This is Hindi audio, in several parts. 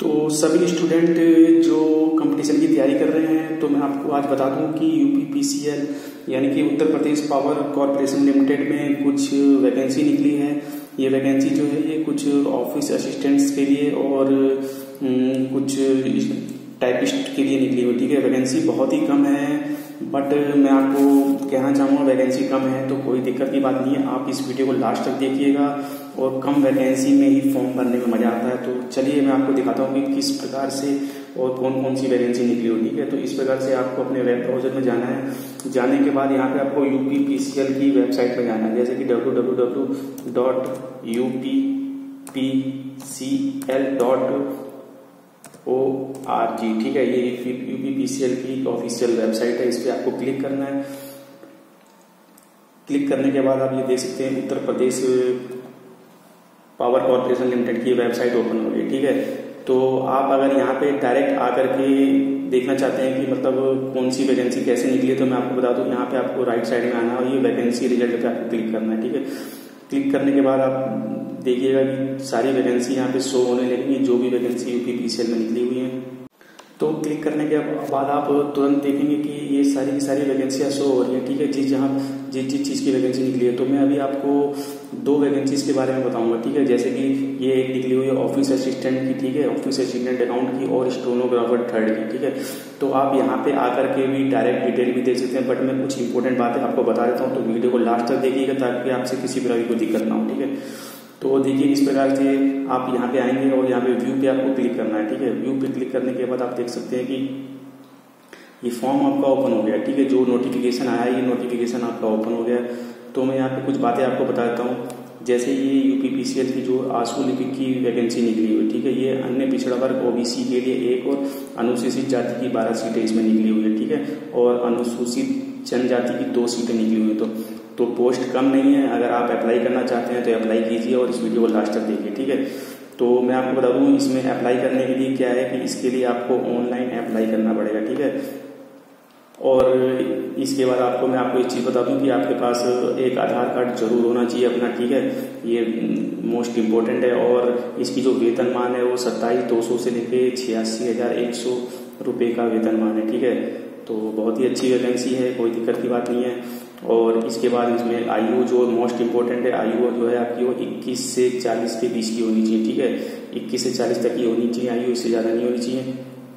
तो सभी स्टूडेंट जो कंपटीशन की तैयारी कर रहे हैं, तो मैं आपको आज बता दूं कि यूपीपीसीएल यानी कि Uttar Pradesh power corporation limited में कुछ वैकेंसी निकली है। ये वैकेंसी जो है ये कुछ ऑफिस असिस्टेंट्स के लिए और कुछ टाइपिस्ट के लिए निकली हुई। ठीक है, वैकेंसी बहुत ही कम है, बट मैं आपको कहना चाहूँगा वैकेंसी कम है तो कोई दिक्कत की बात नहीं है। आप इस वीडियो को लास्ट तक देखिएगा और कम वैकेंसी में ही फॉर्म भरने में मजा आता है। तो चलिए मैं आपको दिखाता हूँ कि किस प्रकार से और कौन कौन सी वैकेंसी निकली हो। ठीक है, तो इस प्रकार से आपको अपने वेब ब्राउजर में जाना है। जाने के बाद यहाँ पे आपको यूपीपीसीएल की वेबसाइट में जाना है, जैसे कि www.upcl.org। ठीक है, ये यूपीपीसीएल की ऑफिशियल वेबसाइट है, इस पर आपको क्लिक करना है। क्लिक करने के बाद आप ये देख सकते हैं Uttar Pradesh power corporation limited की वेबसाइट ओपन हो गई। ठीक है, तो आप अगर यहाँ पे डायरेक्ट आकर के देखना चाहते हैं कि मतलब कौन सी वैकेंसी कैसे निकली है, तो मैं आपको बता दूं, यहाँ पे आपको राइट साइड में आना है, ये वैकेंसी रिजल्ट पे आपको क्लिक करना है। ठीक है, क्लिक करने के बाद आप देखिएगा कि सारी वैकेंसी यहाँ पे शो होने लगेंगी, जो भी वैकेंसी यूपीपीसीएल में निकली हुई है। तो क्लिक करने के बाद आप तुरंत देखेंगे कि ये सारी की सारी वैकेंसियाँ शो हो रही है। ठीक है, जिस चीज़ की वैकेंसी निकली है। तो मैं अभी आपको दो वैकेंसीज के बारे में बताऊंगा। ठीक है, जैसे कि ये एक निकली हुई है ऑफिस असिस्टेंट की। ठीक है, ऑफिस असिस्टेंट अकाउंट की और स्टेनोग्राफर थर्ड की। ठीक है, तो आप यहाँ पे आकर के भी डायरेक्ट डिटेल भी देख सकते हैं, बट मैं कुछ इंपॉर्टेंट बातें आपको बता देता हूँ, तो वीडियो को लास्ट तक देखिएगा ताकि आपसे किसी प्रकार की कोई दिक्कत ना हो। ठीक है, तो देखिए इस प्रकार से आप यहाँ पे आएंगे और यहाँ पे व्यू पे आपको क्लिक करना है। ठीक है, व्यू पे क्लिक करने के बाद आप देख सकते हैं कि ये फॉर्म आपका ओपन हो गया। ठीक है, जो नोटिफिकेशन आया ये नोटिफिकेशन आपका ओपन हो गया। तो मैं यहाँ पे कुछ बातें आपको बता देता हूँ, जैसे ये यूपीपीसीएल की जो आंसू लिपिक की वैकेंसी निकली हुई। ठीक है, ये अन्य पिछड़ा वर्ग ओबीसी के लिए एक और अनुसूचित जाति की 12 सीटें इसमें निकली हुई है। ठीक है, और अनुसूचित जनजाति की 2 सीटें निकली हुई है। तो पोस्ट कम नहीं है, अगर आप अप्लाई करना चाहते हैं तो अप्लाई कीजिए और इस वीडियो को लास्ट तक देखिए। ठीक है, तो मैं आपको बता दूं इसमें अप्लाई करने के लिए क्या है कि इसके लिए आपको ऑनलाइन अप्लाई करना पड़ेगा। ठीक है, और इसके बाद मैं आपको एक चीज़ बता दूं कि आपके पास एक आधार कार्ड जरूर होना चाहिए अपना। ठीक है, ये मोस्ट इम्पोर्टेंट है। और इसकी जो वेतनमान है वो 27,200 से लेके 86,100 रुपये का वेतनमान है। ठीक है, तो बहुत ही अच्छी वैकेंसी है, कोई दिक्कत की बात नहीं है। और इसके बाद इसमें आयु जो मोस्ट इम्पोर्टेंट है, आयु जो है आपकी वो 21 से 40 के बीच की होनी चाहिए। ठीक है, 21 से 40 तक की होनी चाहिए आयु, इससे ज़्यादा नहीं होनी चाहिए।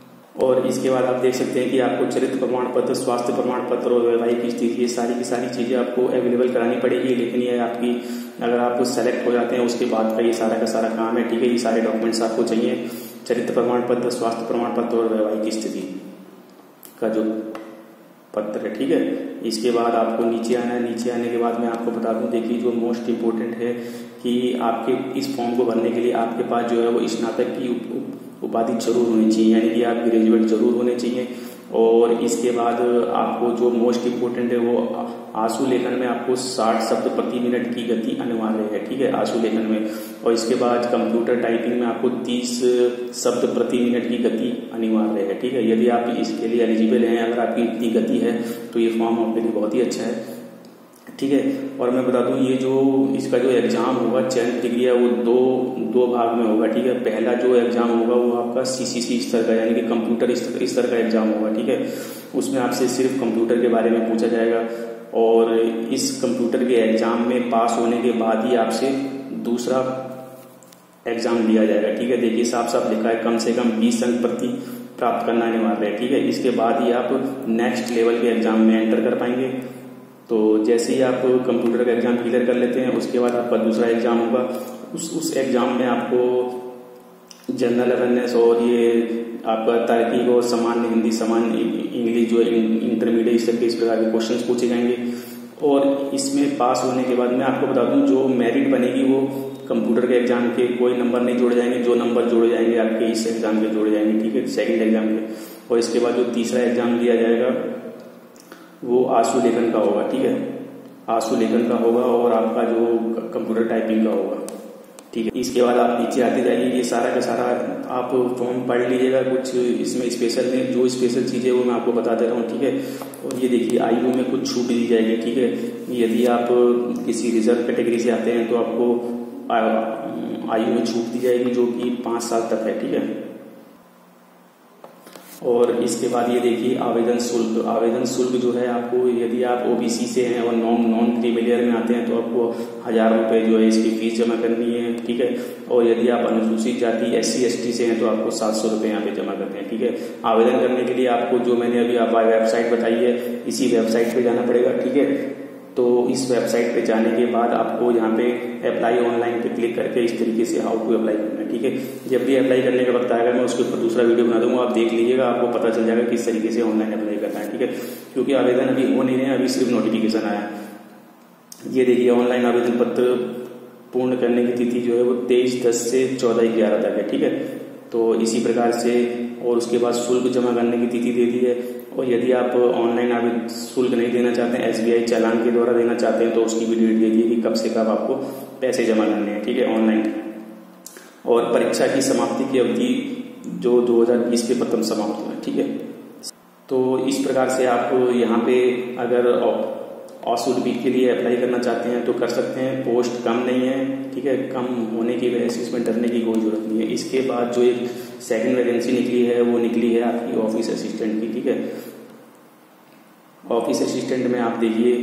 और इसके बाद आप देख सकते हैं कि आपको चरित्र प्रमाण पत्र, स्वास्थ्य प्रमाण पत्र और वैवाहिक स्थिति, ये सारी की सारी चीज़ें आपको अवेलेबल करानी पड़ेगी। लेकिन ये आपकी अगर आप सेलेक्ट हो जाते हैं उसके बाद का ये सारा का सारा काम है। ठीक है, ये सारे डॉक्यूमेंट्स आपको चाहिए, चरित्र प्रमाण पत्र, स्वास्थ्य प्रमाण पत्र और वैवाहिक स्थिति का जो पत्र है। ठीक है, इसके बाद आपको नीचे आना है। नीचे आने के बाद मैं आपको बता दूं, देखिए जो मोस्ट इम्पोर्टेंट है कि आपके इस फॉर्म को भरने के लिए आपके पास जो है वो स्नातक की उपाधि जरूर होनी चाहिए, यानी कि आप ग्रेजुएट जरूर होने चाहिए। और इसके बाद आपको जो मोस्ट इम्पोर्टेंट है वो आंसू लेखन में आपको 60 शब्द प्रति मिनट की गति अनिवार्य है। ठीक है, आंसू लेखन में। और इसके बाद कंप्यूटर टाइपिंग में आपको 30 शब्द प्रति मिनट की गति अनिवार्य है। ठीक है, यदि आप इसके लिए एलिजिबल हैं, अगर आपकी इतनी गति है तो ये फॉर्म आपके लिए बहुत ही अच्छा है। ठीक है, और मैं बता दूं ये जो इसका जो एग्जाम होगा, चयन प्रक्रिया वो दो भाग में होगा। ठीक है, पहला जो एग्जाम होगा वो आपका सीसीसी स्तर का यानी कि कंप्यूटर स्तर का एग्जाम होगा। ठीक है, उसमें आपसे सिर्फ कंप्यूटर के बारे में पूछा जाएगा और इस कंप्यूटर के एग्जाम में पास होने के बाद ही आपसे दूसरा एग्जाम लिया जाएगा। ठीक है, देखिए साफ साफ लिखा है कम से कम 20 अंक प्रति प्राप्त करना अनिवार्य है। ठीक है, इसके बाद ही आप नेक्स्ट लेवल के एग्जाम में एंटर कर पाएंगे। तो जैसे ही आप कंप्यूटर का एग्जाम क्लियर कर लेते हैं उसके बाद आपका दूसरा एग्जाम होगा। उस एग्जाम में आपको जनरल अवेयरनेस और ये आपका तार्किक और सामान्य हिंदी, सामान्य इंग्लिश, जो इंटरमीडिएट स्तर के इस प्रकार के क्वेश्चंस पूछे जाएंगे। और इसमें पास होने के बाद मैं आपको बता दूं जो मेरिट बनेगी वो कंप्यूटर के एग्जाम के कोई नंबर नहीं जोड़े जाएंगे, जो नंबर जोड़े जाएंगे आपके इस एग्जाम के जोड़े जाएंगे। ठीक है, सेकंड एग्जाम के। और इसके बाद जो तीसरा एग्जाम लिया जाएगा वो आंसू लेखन का होगा। ठीक है, आंसू लेखन का होगा और आपका जो कंप्यूटर टाइपिंग का होगा। ठीक है, इसके बाद आप नीचे आते जाइए, ये सारा का सारा आप फॉर्म पढ़ लीजिएगा। कुछ इसमें स्पेशल में जो स्पेशल चीजें वो मैं आपको बता दे रहा हूँ। ठीक है, और ये देखिए आयु में कुछ छूट दी जाएगी। ठीक है, यदि आप किसी रिजर्व कैटेगरी से आते हैं तो आपको आयु में छूट दी जाएगी जो कि 5 साल तक है। ठीक है, और इसके बाद ये देखिए आवेदन शुल्क। आवेदन शुल्क जो है आपको, यदि आप ओबीसी से हैं और नॉन क्रीमिलियर में आते हैं तो आपको 1000 रुपये जो है इसकी फीस जमा करनी है, ठीक है। और यदि आप अनुसूचित जाति SC ST से हैं तो आपको 700 रुपये यहाँ पे जमा करते हैं, ठीक है। आवेदन करने के लिए आपको जो मैंने अभी आप वेबसाइट बताई है इसी वेबसाइट पे जाना पड़ेगा, ठीक है। तो इस वेबसाइट पे जाने के बाद आपको यहाँ पे अप्लाई ऑनलाइन पे क्लिक करके इस तरीके से हाउ टू अप्लाई करना है, ठीक है। जब भी अप्लाई करने का वक्त आएगा मैं उसके ऊपर दूसरा वीडियो बना दूंगा, आप देख लीजिएगा, आपको पता चल जाएगा किस तरीके से ऑनलाइन अप्लाई करना है, ठीक है। क्योंकि आवेदन अभी हो नहीं रहे, अभी सिर्फ नोटिफिकेशन आया। ये देखिए ऑनलाइन आवेदन पत्र पूर्ण करने की तिथि जो है वो 23/10 से 14/11 तक है, ठीक है। तो इसी प्रकार से, और उसके बाद शुल्क जमा करने की तिथि दे दी है। और यदि आप ऑनलाइन आवेदन शुल्क नहीं देना चाहते हैं, SBI चालान के द्वारा देना चाहते हैं तो उसकी भी डेट दे दी है कि कब से कब आपको पैसे जमा करने हैं, ठीक है, ऑनलाइन। और परीक्षा की समाप्ति की अवधि जो 2020 के प्रथम समाप्त हुआ है, ठीक है। तो इस प्रकार से आप यहाँ पे अगर अशुल्क के लिए अप्लाई करना चाहते हैं तो कर सकते हैं। पोस्ट कम नहीं है, ठीक है, कम होने की वजह से इसमें डरने की कोई जरूरत नहीं है। इसके बाद जो एक सेकंड वैकेंसी निकली है वो निकली है आपकी ऑफिस असिस्टेंट की, ठीक है। ऑफिस असिस्टेंट में आप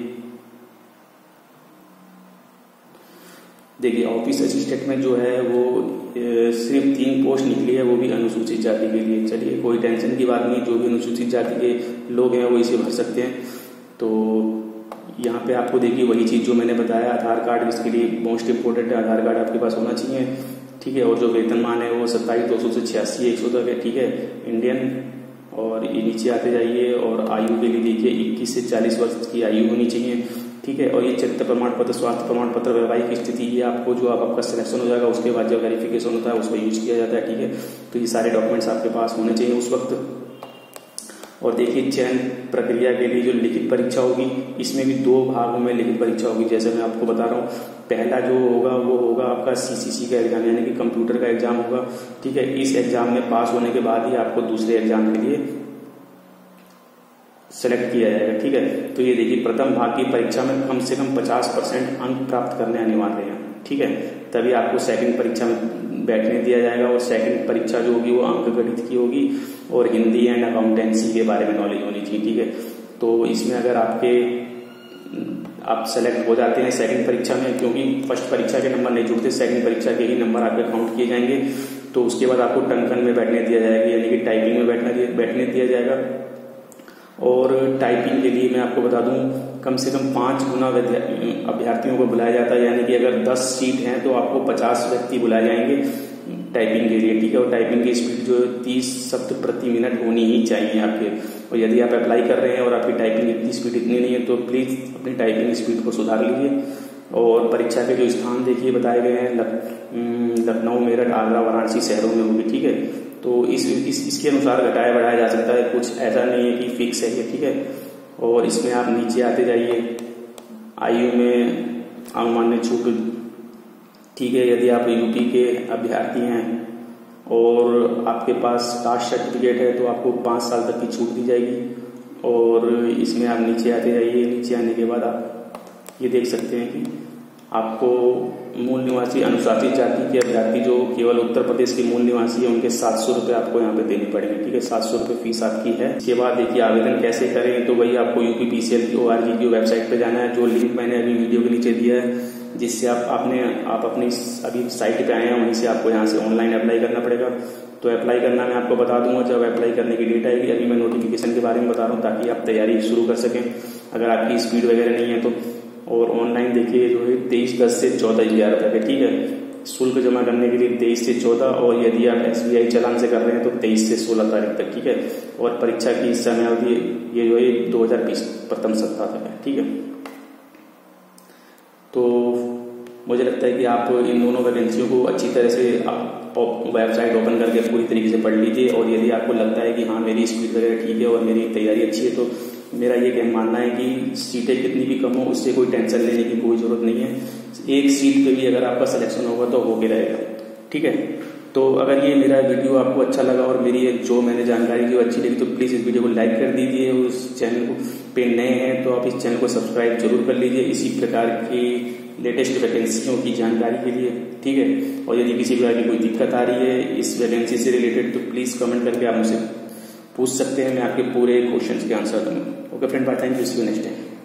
देखिए ऑफिस असिस्टेंट में जो है वो सिर्फ 3 पोस्ट निकली है, वो भी अनुसूचित जाति के लिए। चलिए कोई टेंशन की बात नहीं, जो भी अनुसूचित जाति के लोग हैं वो इसे भर सकते हैं। तो यहाँ पे आपको देखिए वही चीज जो मैंने बताया, आधार कार्ड इसके लिए मोस्ट इम्पोर्टेंट है, आधार कार्ड आपके पास होना चाहिए, ठीक है। और जो वेतनमान है वो 27,200 से 86,100 तक है, ठीक है, इंडियन। और ये नीचे आते जाइए, और आयु के लिए देखिए 21 से 40 वर्ष की आयु होनी चाहिए, ठीक है। और ये चरित्र प्रमाण पत्र, स्वास्थ्य प्रमाण पत्र, वैवाहिक स्थिति, ये आपको जो आपका सिलेक्शन हो जाएगा उसके बाद जो वेरिफिकेशन होता है उसको यूज किया जाता है, ठीक है। तो ये सारे डॉक्यूमेंट्स आपके पास होने चाहिए उस वक्त। और देखिए चयन प्रक्रिया के लिए जो लिखित परीक्षा होगी, इसमें भी 2 भागों में लिखित परीक्षा होगी, जैसे मैं आपको बता रहा हूँ। पहला जो होगा वो होगा आपका CCC का एग्जाम, यानी कि कंप्यूटर का एग्जाम होगा, ठीक है। इस एग्जाम में पास होने के बाद ही आपको दूसरे एग्जाम के लिए सेलेक्ट किया जाएगा, ठीक है। तो ये देखिए प्रथम भाग की परीक्षा में कम से कम 50% अंक प्राप्त करने अनिवार्य है, ठीक है, तभी आपको सेकंड परीक्षा में बैठने दिया जाएगा। और सेकंड परीक्षा जो होगी वो अंक गणित की होगी और हिंदी एंड अकाउंटेंसी के बारे में नॉलेज होनी चाहिए, ठीक है। तो इसमें अगर आप सेलेक्ट हो जाते हैं सेकंड परीक्षा में, क्योंकि फर्स्ट परीक्षा के नंबर नहीं जुड़ते, सेकंड परीक्षा के ही नंबर आपके काउंट किए जाएंगे। तो उसके बाद आपको टंकन में बैठने दिया जाएगा, यानी कि टाइपिंग में बैठने दिया जाएगा। और टाइपिंग के लिए मैं आपको बता दूं, कम से कम 5 गुना अभ्यर्थियों को बुलाया जाता है, यानी कि अगर 10 सीट हैं तो आपको 50 व्यक्ति बुलाए जाएंगे टाइपिंग के लिए, ठीक है। और टाइपिंग की स्पीड जो 30 शब्द प्रति मिनट होनी ही चाहिए आपके। और यदि आप अप्लाई कर रहे हैं और आपकी टाइपिंग की स्पीड इतनी नहीं है तो प्लीज अपनी टाइपिंग स्पीड को सुधार लीजिए। और परीक्षा के जो स्थान देखिए बताए गए हैं, लखनऊ, मेरठ, आगरा, वाराणसी शहरों में होगी, ठीक है। तो इसके अनुसार घटाया बढ़ाया जा सकता है, कुछ ऐसा नहीं है कि फिक्स है ये, ठीक है। और इसमें आप नीचे आते जाइए, आयु में अनुमान्य छूट, ठीक है। यदि आप यूपी के अभ्यर्थी हैं और आपके पास कास्ट सर्टिफिकेट है तो आपको 5 साल तक की छूट दी जाएगी। और इसमें आप नीचे आते जाइए, नीचे आने के बाद आप ये देख सकते हैं कि आपको मूल निवासी अनुसूचित जाति के अभ्यर्थी जो केवल उत्तर प्रदेश के मूल निवासी है उनके 700 रुपये आपको यहाँ पे देने पड़ेंगे, ठीक है। 700 रुपये फीस आपकी है। इसके बाद देखिए आवेदन कैसे करें, तो वही आपको UPPCL.org की वेबसाइट पे जाना है, जो लिंक मैंने अभी वीडियो के नीचे दिया है, जिससे आप अपनी अभी साइट पे आए हैं वहीं से आपको यहाँ से ऑनलाइन अप्लाई करना पड़ेगा। तो अप्लाई करना मैं आपको बता दूंगा जब अप्लाई करने की डेट आएगी। अभी मैं नोटिफिकेशन के बारे में बता रहा हूँ ताकि आप तैयारी शुरू कर सकें अगर आपकी स्पीड वगैरह नहीं है तो। और ऑनलाइन देखिए जो है 23/10 से 14/11 तक है, ठीक है। शुल्क जमा करने के लिए 23 से 14, और यदि आप SBI चालान से कर रहे हैं तो 23 से 16 तारीख तक, ठीक है। और परीक्षा की समय अवधि ये जो है 2020 प्रथम सप्ताह तक है, ठीक है। तो मुझे लगता है कि आप इन दोनों वैकेंसियों को अच्छी तरह से वेबसाइट ओपन करके पूरी तरीके से पढ़ लीजिए। और यदि आपको लगता है कि हाँ मेरी स्पीड वगैरह ठीक है और मेरी तैयारी अच्छी है, तो मेरा ये मानना है कि सीटें कितनी भी कम हो उससे कोई टेंशन लेने की कोई जरूरत नहीं है। एक सीट पे भी अगर आपका सिलेक्शन होगा तो होके रहेगा, ठीक है। तो अगर ये मेरा वीडियो आपको अच्छा लगा और मेरी जो मैंने जानकारी जो अच्छी लगी तो प्लीज़ इस वीडियो को लाइक कर दीजिए। उस चैनल को पे नए हैं तो आप इस चैनल को सब्सक्राइब जरूर कर लीजिए इसी प्रकार की लेटेस्ट वैकेंसियों की जानकारी के लिए, ठीक है। और यदि किसी प्रकार की कोई दिक्कत आ रही है इस वैकेंसी से रिलेटेड तो प्लीज़ कमेंट करके आप मुझसे पूछ सकते हैं, मैं आपके पूरे क्वेश्चंस के आंसर दूंगा। Okay friend, bye, thank you, see you next time.